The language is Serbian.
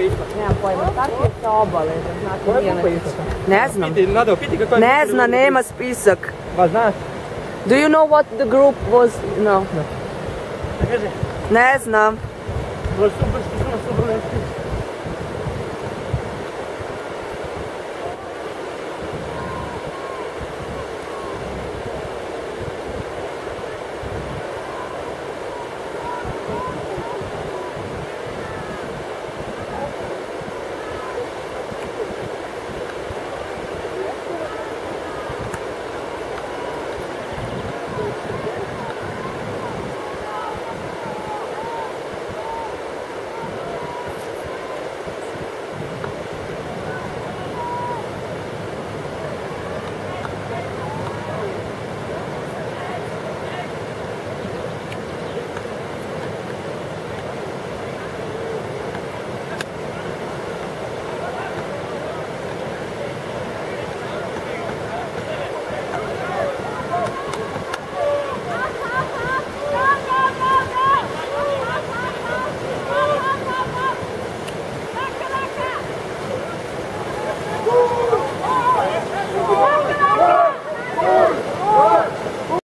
ispod? Nemam pojma, kartica obaveza, znate, Koja nije grupa je nešto. ispod? Ne znam. Nado, piti kako je... Ne zna, nema spisak. Ba, znaš? Do you know what the group was? No. Ne kaže? Ne znam. Ovo je super što su nas obrali.